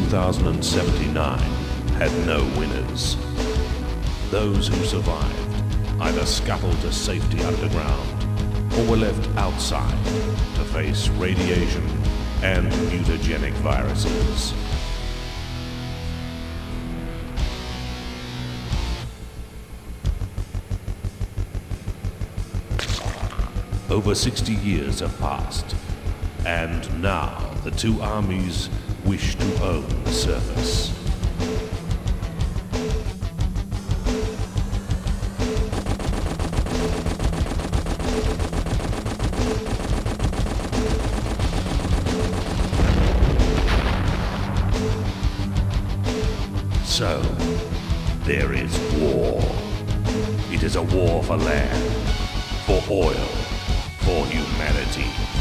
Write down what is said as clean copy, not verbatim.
2079 had no winners. Those who survived either scuttled to safety underground or were left outside to face radiation and mutagenic viruses. Over 60 years have passed, and now the two armies wish to own the surface. So, there is war. It is a war for land, for oil, for humanity.